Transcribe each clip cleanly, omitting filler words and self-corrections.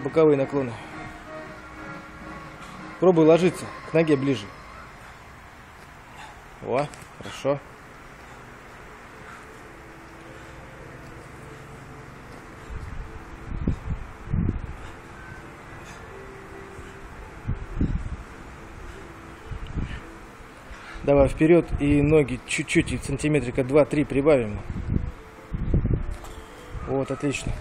боковые наклоны. Пробуй ложиться к ноге ближе. О, хорошо. Давай вперед и ноги чуть-чуть, и сантиметрика 2-3 прибавим. Вот, отлично.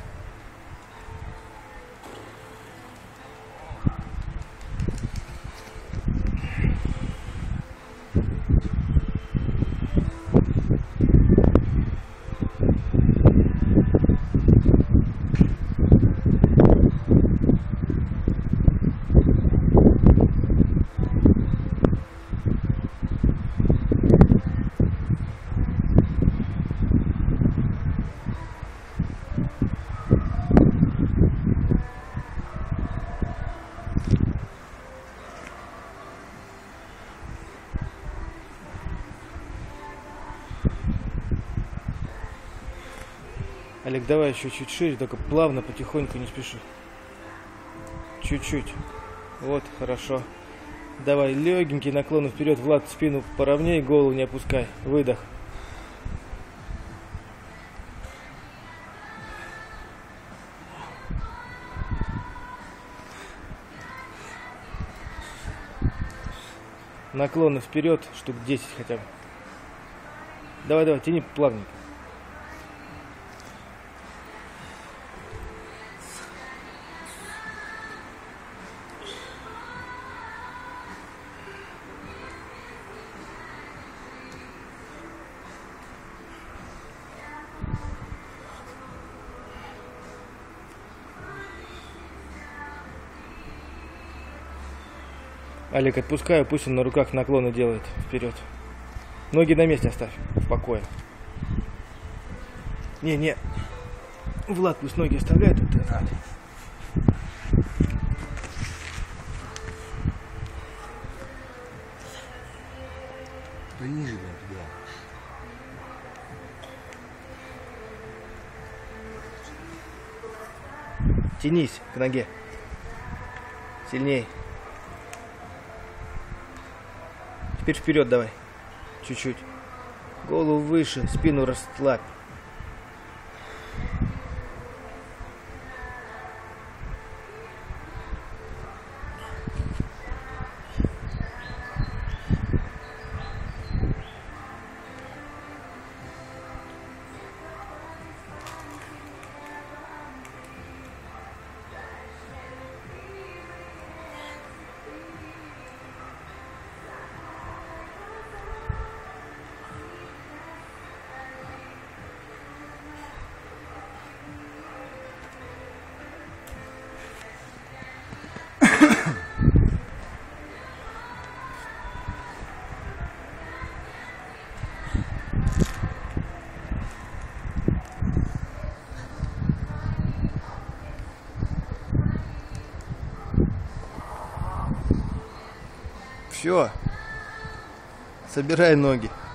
Олег, давай еще чуть шире, только плавно, потихоньку, не спеши. Чуть-чуть. Вот, хорошо. Давай легенький наклон вперед, Влад, спину поровняй, голову не опускай. Выдох. Наклоны вперед, штук 10 хотя бы. Давай, давай, тяни плавненько. Олег, отпускаю, пусть он на руках наклоны делает вперед. Ноги на месте оставь, в покое. Не. Влад пусть ноги оставляет. Пониже туда. Тянись к ноге. Сильней. Теперь вперед давай. Чуть-чуть. Голову выше, спину расслабь. Все. Собирай ноги.